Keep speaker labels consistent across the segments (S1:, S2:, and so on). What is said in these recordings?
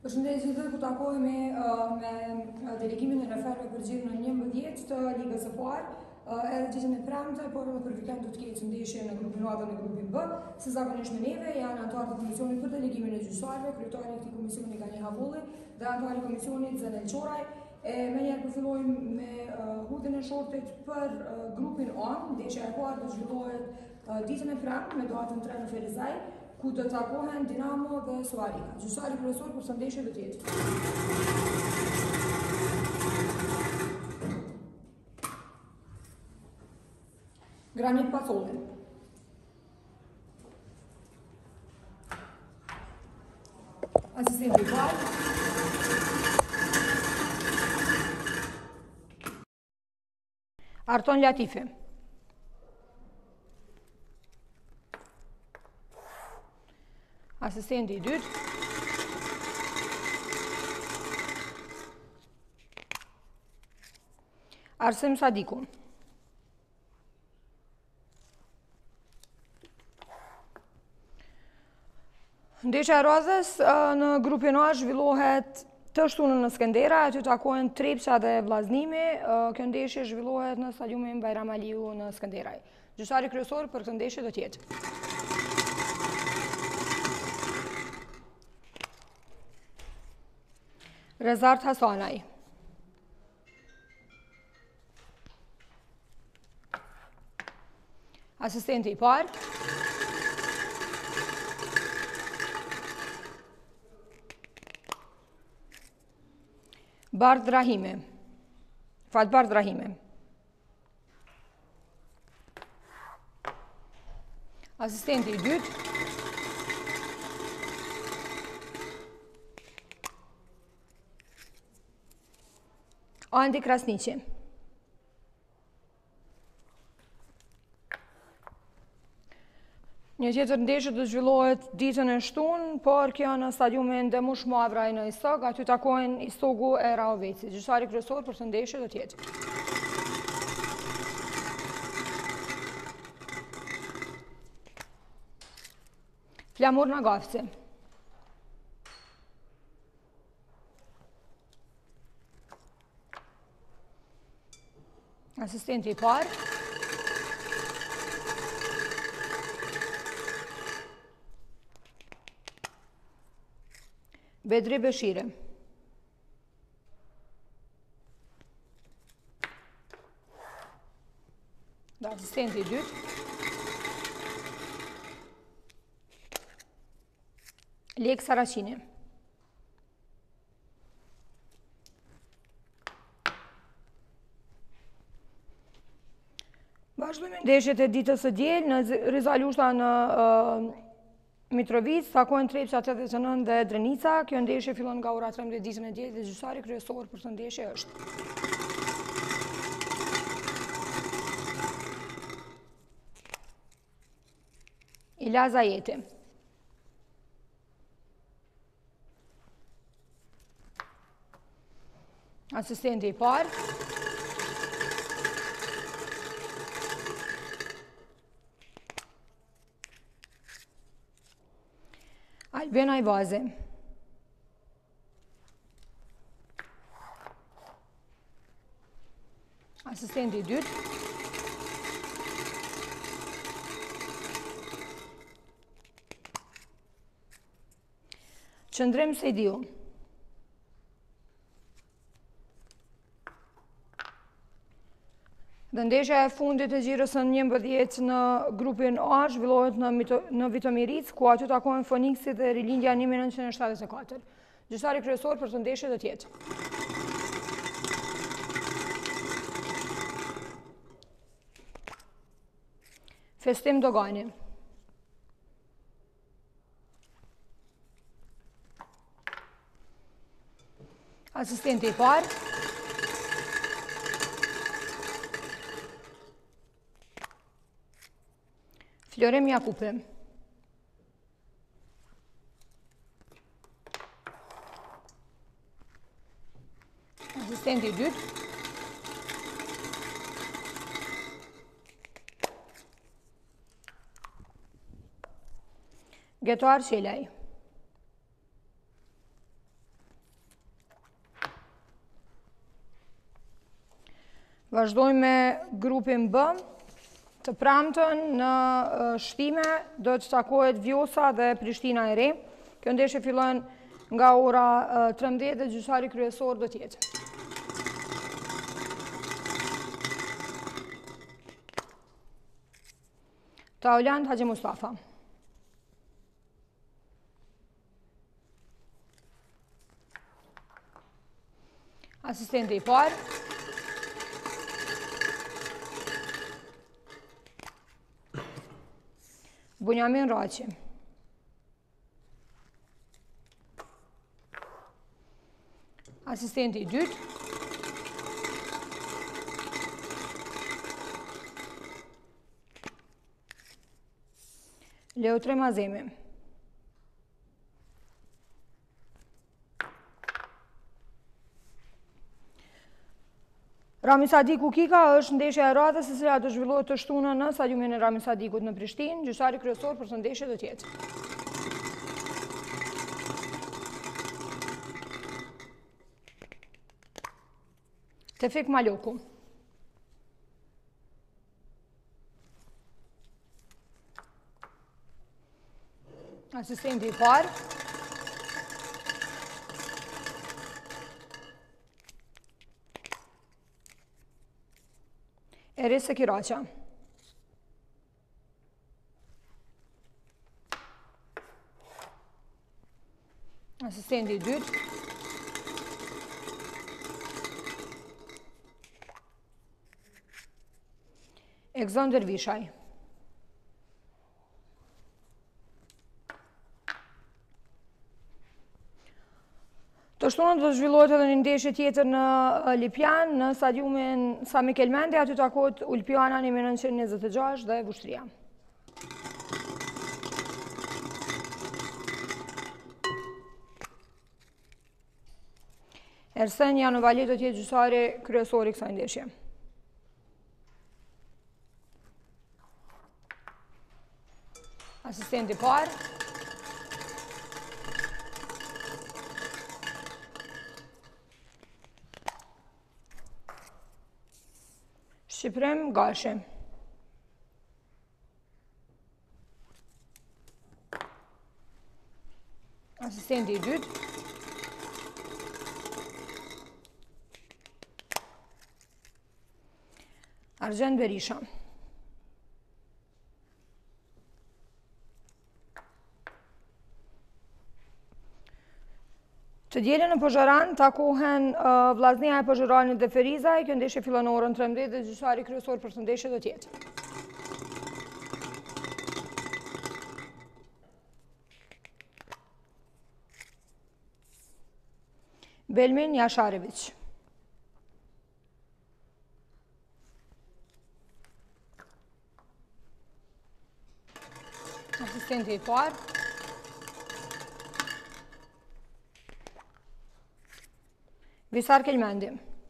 S1: Përshëndetje gjithë, ku takohemi me delegimin e referëve për zgjedhjen e 11 të Ligës së Parë, edhe ditën e premte, por edhe për vikend do të ketë ndeshje në grupin A dhe në grupin B. Si zakonisht me neve janë anëtarët e komisionit për delegimin e gjyqtarëve, kryetari i këtij komisioni Gani Havulli dhe anëtari i komisionit Zenel Çoraj. Menjëherë po fillojmë me hutjen e shortit për grupin A. Ndeshja e parë do të zhvillohet ditën e premte me datën 3 në Ferizaj, ku të takohen Dinamo dhe Suarika. Gjyqtari kryesor për këtë ndeshje do të jetë Granit Patholli. Asistenti i parë Arton Latifi. Asistenti i dytë Arsim Sadiku. Ndeshja e radhës në grupin A zhvillohet të shtunën në Skënderaj, aty takohen Trepça dhe Vllaznimi. Kjo ndeshje zhvillohet në stadiumin Bajram Aliu në Skënderaj. Gjyqtari kryesor për këtë ndeshje do të jetë Rezart Hasanaj. Asistenti i parë Bardh Rahimi. Fatbardh Rahimi. Asistenti i dytë Andi Krasniqi. Një tjetër ndeshje do të zhvillohet ditën e shtunë, por kjo në stadiumin Demush Moavraj në Istog, aty takohen Istogu e Rahoveci. Gjyqtari kryesor për këtë ndeshje do të jetë Flamur Nagafci. Asistenti i parë Bedri Beshiri. Dhe asistenti i dytë Lek Saraqini. Vazhdojmë ndeshjet e ditës së diel në Rizalushta në Mitrovic, takohen Trepça 89 dhe Drenica. Kjo ndeshje fillon nga ora 13 ditën e diel dhe gjyqtari kryesor për këtë ndeshje është Ila Zajeti. Asistenti i parë Albena Ajvazi. Asistenti i dytë Qëndrim Sejdiu. Dhe ndeshja e fundit e gjirës në 11 në grupin A zhvillohet në Vitomiric, ku aty takohen Foniksi dhe Rilindja 1974. Gjyqtari kryesor për këtë ndeshje do të jetë Festim Dogani. Asistenti i parë Florim Jakupi. Asistenti i dytë Getuar Qelaj. Vazhdojmë me grupin B. Të premten në shtime do të takohet Vjosa dhe Prishtina e Re. Kjo ndeshje fillon nga ora 13 dhe gjyqtari kryesor do të jetë Taulant Haxhi Mustafa. Asistenti i parë Bunjamin Raqi. Asistenti i dytë Leo Tremazemi. Rami Sadiku Kika është ndeshja e radhës e cila do zhvillohet të shtunën në stadiumin e Rami Sadikut në Prishtinë. Gjyqtari kryesor për këtë ndeshje do të jetë Tefik Maloku. Asistenti i parë Eris Sekiraqa. Asistenti i dytë Egzon Dervishaj. Të shtunën do të zhvillohet edhe një ndeshje tjetër në Lipjan, në stadiumin Sami Kelmendi, aty takohet Ulpiana 1926 dhe Vushtria. Ersen Janovali do të jetë gjyqtari kryesor i kësaj ndeshje. Asistenti i parë Shqiprim Gashi. Asistenti i dytë Argjend Berisha. Të dielën në Pozharan takohen Vllaznia e Pozharanit dhe Ferizaj. Kjo ndeshje fillon në orën 13 dhe gjyqtari kryesor për këtë ndeshje do të jetë Belmin Jasharević. Asistenti i parë Visar Kelmendi.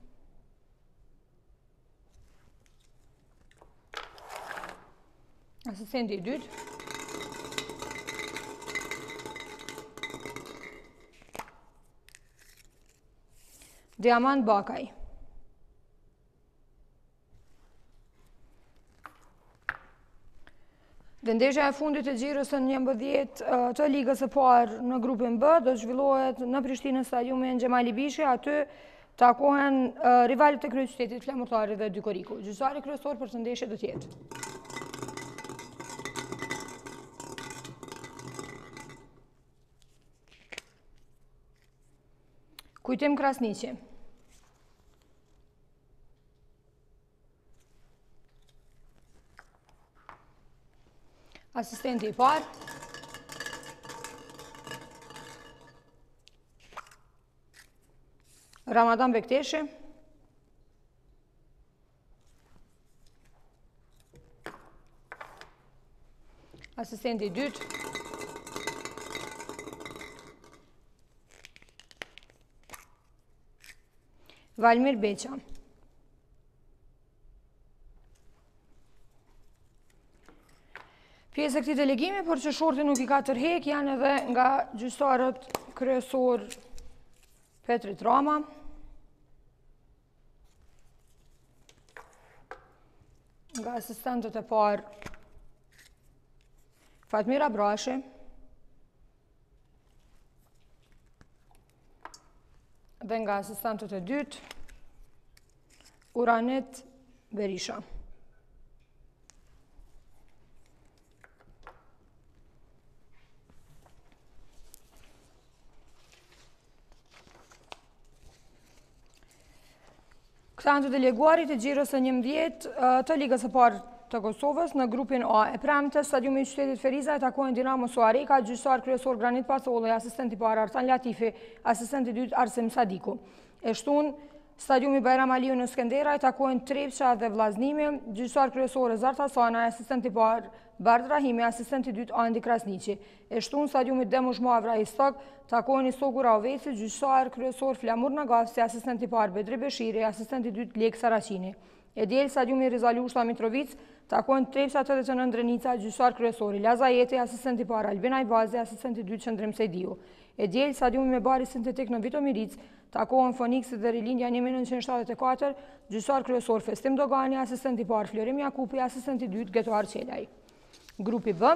S1: Asistenti i dytë Diamant Bakaj. Dhe ndeshja e fundit e xhirës së 11 të ligës së parë në grupin B do të zhvillohet në Prishtinë në stadiumin Xhemali Bishi, aty takohen rivalët e kryeqytetit Flamurtari dhe Dykoriku. Gjyqtari kryesor për këtë ndeshje do të jetë Kujtim Krasniqi. Asistenti i parë Ramadan Bekteshi. Asistenti i dytë Valmir Beqa. Pjesë e këtij delegimi, por që shorti nuk i ka tërheq, janë edhe nga gjyqtarët kryesor Petrit Rama, nga asistentët e parë Fatmira Brashi, dhe nga asistentët e dytë Uranit Berisha. Këta janë të deleguarit e gjirës së 11 të Ligës së parë të Kosovës në grupin A. E premte, stadiumi i qytetit Feriza e takojnë Dinamo Suareka, gjyqtar kryesor Granit Pasolli, asistenti i parë Arsan Latifi, asistenti i dytë Arsim Sadiku. E shtunë, stadiumi Bajram Aliu në Skënderaj takojnë Trepça dhe Vllaznimi, gjyqtar kryesor Zart Hasana, asistenti i parë Bard Rahimi, asistenti i dytë Andi Krasniqi. E shtunë, stadiumi Demush Muavra i Stok takojnë Istoku Raveci, gjyqtar kryesor Flamur Nagafsi, asistenti i parë Bedri Beshiri, asistenti i dytë Lek Saraqini. E djelë, stadiumi Rizal Ushta Mitrovic takojnë Trepça 89 Drenica, gjyqtar kryesori Lazajeti, asistenti i parë Albina Ajvazi, asistenti i dytë Qëndrim Sejdiu. E djelë, stadiumi me bari sintetik në Vitomiric takohen Foniksi dhe Rilindja 1974, gjyqtar kryesor Festim Dogani, asistenti i parë Florim Jakupi, asistenti i dytë Getuar Qelaj. Grupi B.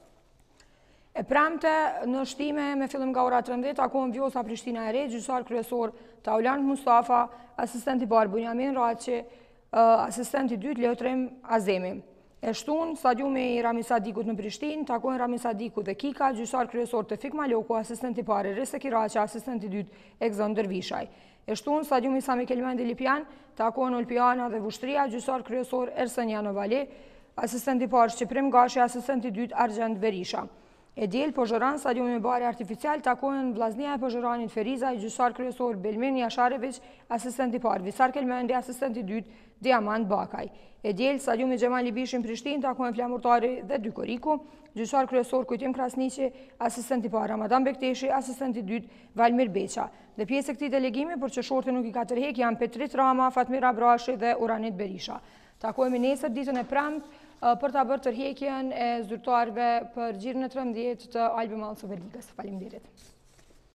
S1: E premte në shtime me fillim nga ora 13 takohen Vjosa Prishtina e Re, gjyqtar kryesor Taulant Mustafa, asistenti i parë Bunjamin Raçi, asistenti i dytë Leotrim Azemi. E shtunë, stadiumi i Rami Sadikut në Prishtinë takohen Rami Sadiku dhe Kika, gjyqtar kryesor Tefik Maloku, asistenti i parë Rese Kiraqa, asistenti i dytë Egzon Dervishaj. E shtunë, stadiumi Sami Kelmendi Lipjan takohen Olpiana dhe Vushtria, gjyqtar kryesor Ersen Janovali, asistenti i parë Shqiprim Gashi, asistenti i dytë Argjend Berisha. E djelë, Pozhoran, stadiumi me bari artificial takohen Vllaznia e Pozhoranit Feriza, gjyqtar kryesor Belmin Jasharevic, asistenti i parë Visar Kelmendi, asistenti i dytë Diamant Bakaj. E djelë, stadiumi Xhemali Bishi në Prishtinë takohen Flamurtari dhe Dykoriku, gjyqtar kryesor Kujtim Krasniqi, asistenti i parë Ramadan Bekteshi, asistenti i dytë Valmir Beqa. Dhe pjesë e këtij delegimi për që shorti nuk i ka tërheq janë Petrit Rama, Fatmira Brashi dhe Uranit Berisha. Takohemi nesër ditën e premte për ta bërë tërheqjen e zyrtarëve për gjirën e 13 të Albi Mall Superligës. Faleminderit.